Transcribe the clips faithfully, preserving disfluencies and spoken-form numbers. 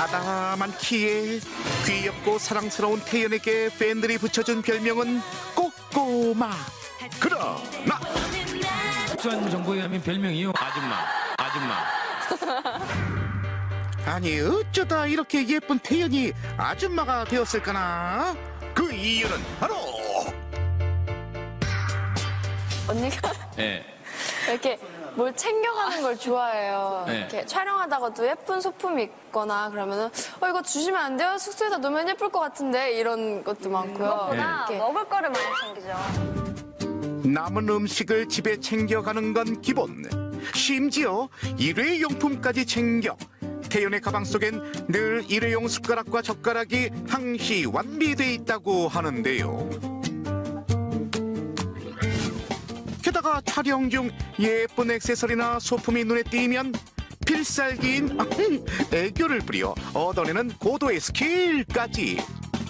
아담한 키에 귀엽고 사랑스러운 태연에게 팬들이 붙여준 별명은 꼬꼬마. 그러나 수한 정보에 의하면 별명이요. 아줌마, 아줌마. 아니 어쩌다 이렇게 예쁜 태연이 아줌마가 되었을까나? 그 이유는 바로 언니가 예. 이렇게 뭘 챙겨가는 걸 좋아해요. 네. 이렇게 촬영하다가도 예쁜 소품이 있거나 그러면은 어 이거 주시면 안 돼요? 숙소에다 놓으면 예쁠 것 같은데 이런 것도 많고요. 보다 이렇게 먹을 거를 많이 챙기죠. 남은 음식을 집에 챙겨가는 건 기본. 심지어 일회용품까지 챙겨. 태연의 가방 속엔 늘 일회용 숟가락과 젓가락이 항시 완비돼 있다고 하는데요. 게다가 촬영 중 예쁜 액세서리나 소품이 눈에 띄면 필살기인 애교를 부려 얻어내는 고도의 스킬까지.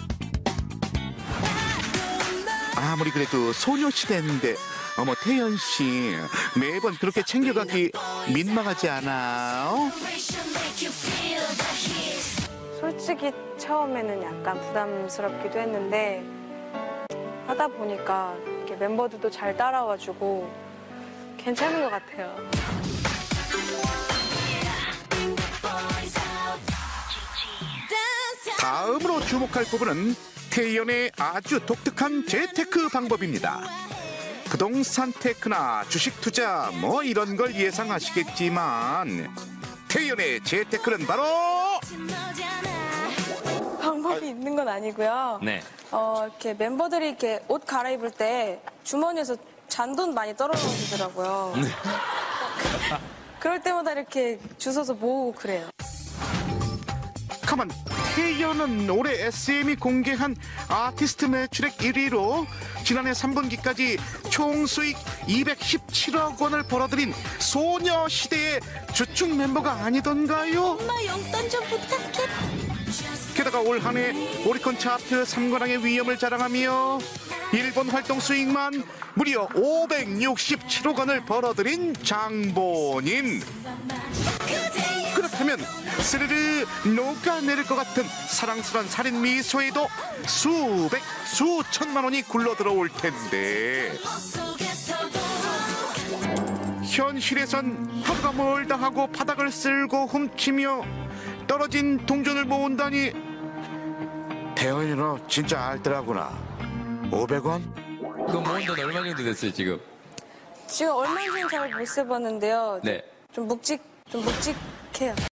아무리 그래도 소녀시대인데 어머 태연씨 매번 그렇게 챙겨가기 민망하지 않아? 솔직히 처음에는 약간 부담스럽기도 했는데 하다 보니까 이렇게 멤버들도 잘 따라와주고 괜찮은 것 같아요. 다음으로 주목할 부분은 태연의 아주 독특한 재테크 방법입니다. 부동산 테크나 주식 투자 뭐 이런 걸 예상하시겠지만 태연의 재테크는 바로 방법이 있는 건 아니고요. 네. 어, 이렇게 멤버들이 이렇게 옷 갈아입을 때 주머니에서 잔돈 많이 떨어지더라고요. 그럴 때마다 이렇게 주워서 모으고 그래요. 가만, 태연은 올해 에스엠이 공개한 아티스트 매출액 일 위로 지난해 삼 분기까지 총 수익 이백십칠억 원을 벌어들인 소녀시대의 주축 멤버가 아니던가요? 엄마 용돈 좀 부탁해. 게다가 올 한 해 오리콘 차트 삼 관왕의 위엄을 자랑하며 일본 활동 수익만 무려 오백육십칠억 원을 벌어들인 장본인. 그렇다면 스르르 녹아내릴 것 같은 사랑스런 살인 미소에도 수백 수천만 원이 굴러들어올 텐데 현실에선 하루가 멀다 하고 바닥을 쓸고 훔치며 떨어진 동전을 모은다니 태연이 너 진짜 알더라구나. 오백 원? 그거 모은 돈 얼마 정도 됐어요, 지금? 지금 얼마인지는 잘 못 세봤는데요. 네. 좀 묵직, 좀 묵직해요.